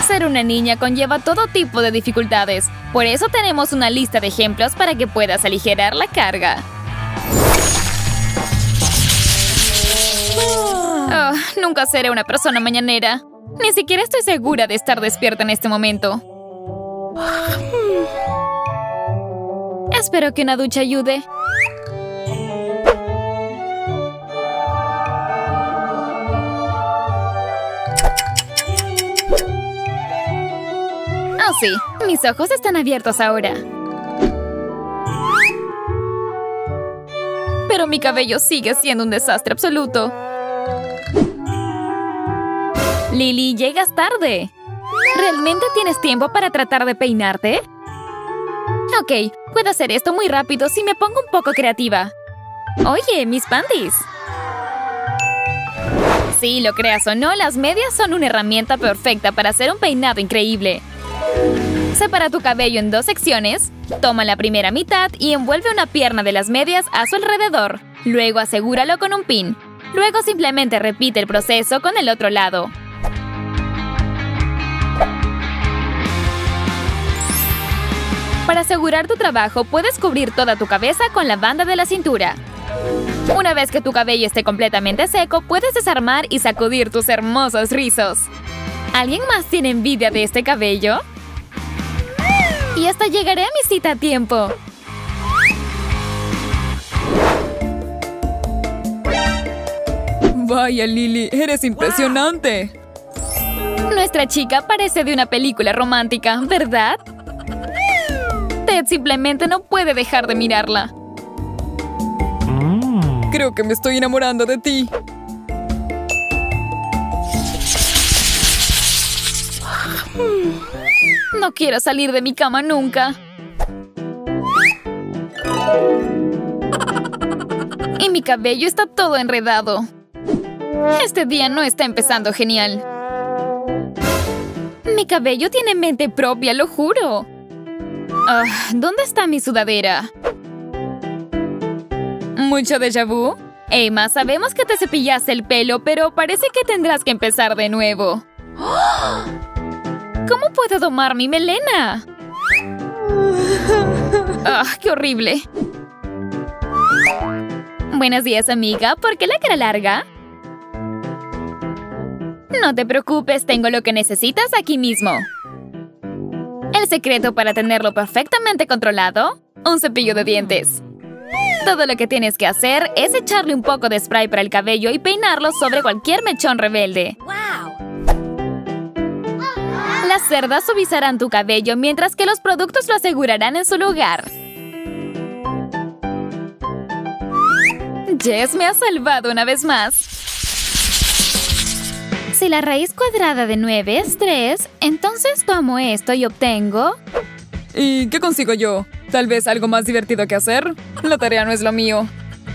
Ser una niña conlleva todo tipo de dificultades. Por eso tenemos una lista de ejemplos para que puedas aligerar la carga. Oh, nunca seré una persona mañanera. Ni siquiera estoy segura de estar despierta en este momento. Espero que una ducha ayude. Oh, sí. Mis ojos están abiertos ahora. Pero mi cabello sigue siendo un desastre absoluto. Lily, llegas tarde. ¿Realmente tienes tiempo para tratar de peinarte? Ok, puedo hacer esto muy rápido si me pongo un poco creativa. Oye, mis panties. Sí, lo creas o no, las medias son una herramienta perfecta para hacer un peinado increíble. Separa tu cabello en 2 secciones, toma la primera mitad y envuelve una pierna de las medias a su alrededor. Luego asegúralo con un pin. Luego simplemente repite el proceso con el otro lado. Para asegurar tu trabajo, puedes cubrir toda tu cabeza con la banda de la cintura. Una vez que tu cabello esté completamente seco, puedes desarmar y sacudir tus hermosos rizos. ¿Alguien más tiene envidia de este cabello? Y hasta llegaré a mi cita a tiempo. Vaya, Lily, eres impresionante. Nuestra chica parece de una película romántica, ¿verdad? Ted simplemente no puede dejar de mirarla. Creo que me estoy enamorando de ti. No quiero salir de mi cama nunca. Y mi cabello está todo enredado. Este día no está empezando genial. Mi cabello tiene mente propia, lo juro. ¿Dónde está mi sudadera? ¿Mucho déjà vu? Emma, sabemos que te cepillaste el pelo, pero parece que tendrás que empezar de nuevo. ¿Cómo puedo domar mi melena? ¡Qué horrible! Buenos días, amiga. ¿Por qué la cara larga? No te preocupes, tengo lo que necesitas aquí mismo. El secreto para tenerlo perfectamente controlado: un cepillo de dientes. Todo lo que tienes que hacer es echarle un poco de spray para el cabello y peinarlo sobre cualquier mechón rebelde. Las cerdas suavizarán tu cabello mientras que los productos lo asegurarán en su lugar. Jess me ha salvado una vez más. Si la raíz cuadrada de 9 es 3, entonces tomo esto y obtengo... ¿Y qué consigo yo? ¿Tal vez algo más divertido que hacer? La tarea no es lo mío.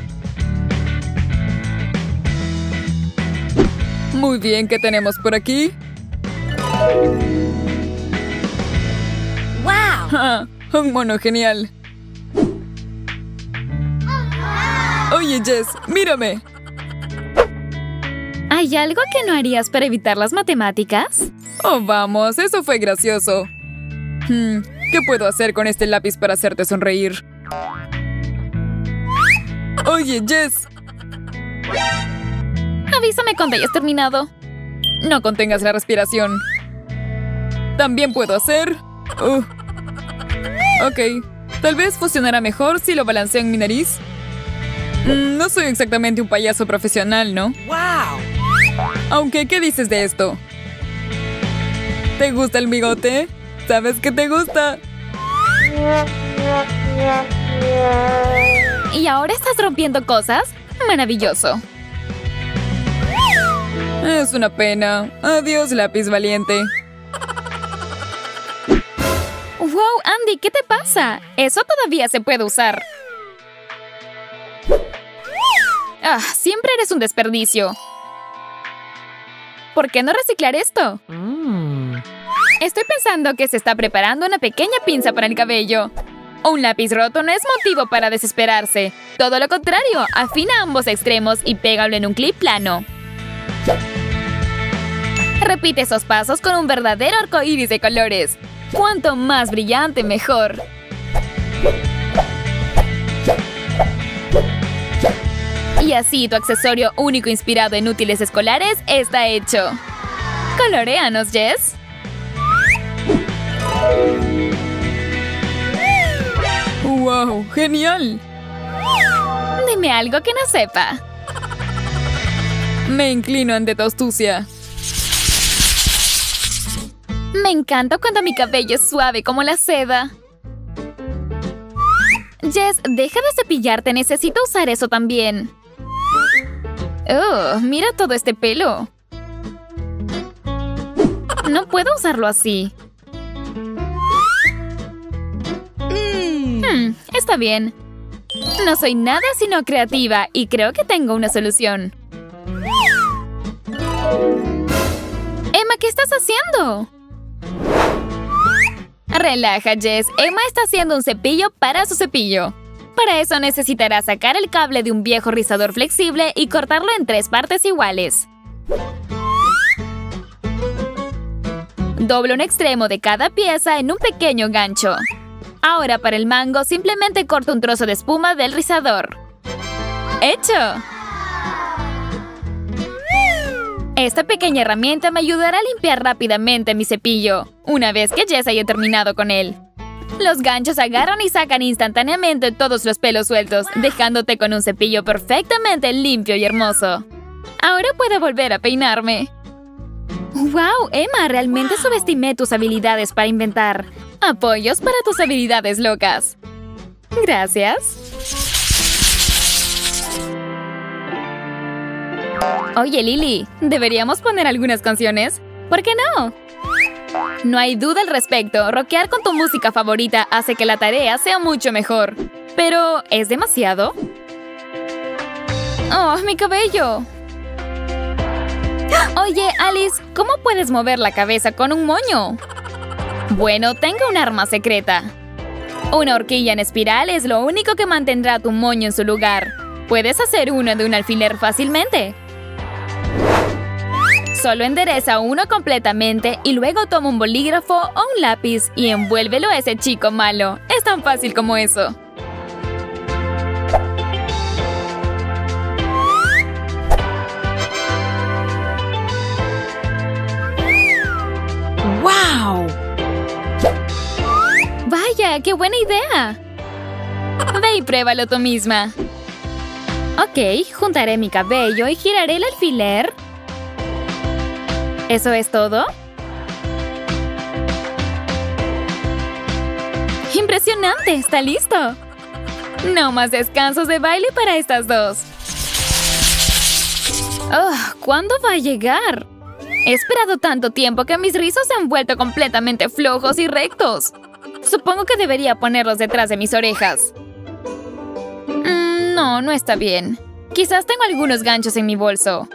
Muy bien, ¿qué tenemos por aquí? ¡Wow! Un mono genial. Oye, Jess, mírame. ¿Hay algo que no harías para evitar las matemáticas? Oh, vamos, eso fue gracioso. ¿Qué puedo hacer con este lápiz para hacerte sonreír? Oye, Jess. Avísame cuando hayas terminado. No contengas la respiración. También puedo hacer... Ok, tal vez funcionará mejor si lo balanceo en mi nariz. No soy exactamente un payaso profesional, ¿no? ¡Wow! Aunque, ¿qué dices de esto? ¿Te gusta el bigote? ¿Sabes que te gusta? ¿Y ahora estás rompiendo cosas? ¡Maravilloso! Es una pena. Adiós, lápiz valiente. ¡Wow, Andy! ¿Qué te pasa? Eso todavía se puede usar. Siempre eres un desperdicio. ¿Por qué no reciclar esto? Estoy pensando que se está preparando una pequeña pinza para el cabello. Un lápiz roto no es motivo para desesperarse. Todo lo contrario, afina ambos extremos y pégalo en un clip plano. Repite esos pasos con un verdadero arco iris de colores. Cuanto más brillante, mejor. Y así tu accesorio único inspirado en útiles escolares está hecho. Coloréanos, Jess. ¡Wow! ¡Genial! Dime algo que no sepa. Me inclino ante tu astucia. Me encanta cuando mi cabello es suave como la seda. Jess, deja de cepillarte. Necesito usar eso también. Oh, mira todo este pelo. No puedo usarlo así. Está bien. No soy nada sino creativa y creo que tengo una solución. Emma, ¿qué estás haciendo? Relaja, Jess. Emma está haciendo un cepillo para su cepillo. Para eso necesitará sacar el cable de un viejo rizador flexible y cortarlo en 3 partes iguales. Dobla un extremo de cada pieza en un pequeño gancho. Ahora para el mango simplemente corta un trozo de espuma del rizador. ¡Hecho! Esta pequeña herramienta me ayudará a limpiar rápidamente mi cepillo, una vez que Jess haya terminado con él. Los ganchos agarran y sacan instantáneamente todos los pelos sueltos, dejándote con un cepillo perfectamente limpio y hermoso. Ahora puedo volver a peinarme. ¡Wow, Emma! Realmente subestimé tus habilidades para inventar. Apoyos para tus habilidades locas. Gracias. Oye, Lily, ¿deberíamos poner algunas canciones? ¿Por qué no? No hay duda al respecto. Rockear con tu música favorita hace que la tarea sea mucho mejor. Pero, ¿es demasiado? ¡Oh, mi cabello! Oye, Alice, ¿cómo puedes mover la cabeza con un moño? Bueno, tengo un arma secreta. Una horquilla en espiral es lo único que mantendrá tu moño en su lugar. Puedes hacer uno de un alfiler fácilmente. Solo endereza uno completamente y luego toma un bolígrafo o un lápiz y envuélvelo a ese chico malo. Es tan fácil como eso. ¡Wow! ¡Vaya, qué buena idea! Ve y pruébalo tú misma. Ok, juntaré mi cabello y giraré el alfiler. ¿Eso es todo? ¡Impresionante! ¡Está listo! No más descansos de baile para estas dos. Oh, ¿cuándo va a llegar? He esperado tanto tiempo que mis rizos se han vuelto completamente flojos y rectos. Supongo que debería ponerlos detrás de mis orejas. No, no está bien. Quizás tengo algunos ganchos en mi bolso.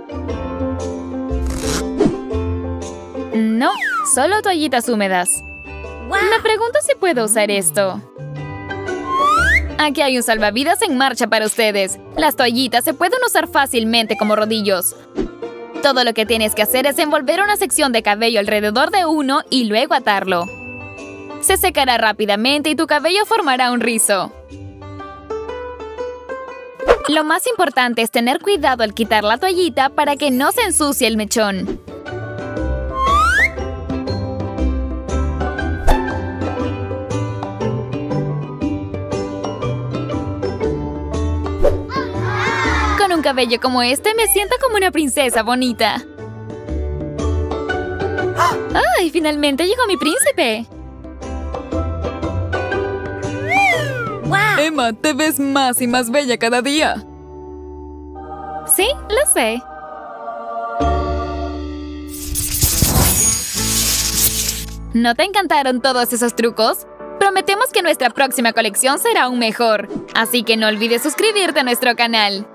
No, solo toallitas húmedas. Me pregunto si puedo usar esto. Aquí hay un salvavidas en marcha para ustedes. Las toallitas se pueden usar fácilmente como rodillos. Todo lo que tienes que hacer es envolver una sección de cabello alrededor de uno y luego atarlo. Se secará rápidamente y tu cabello formará un rizo. Lo más importante es tener cuidado al quitar la toallita para que no se ensucie el mechón. Con un cabello como este me siento como una princesa bonita. ¡Ay! Finalmente llegó mi príncipe. Emma, te ves más y más bella cada día. Sí, lo sé. ¿No te encantaron todos esos trucos? Prometemos que nuestra próxima colección será aún mejor. Así que no olvides suscribirte a nuestro canal.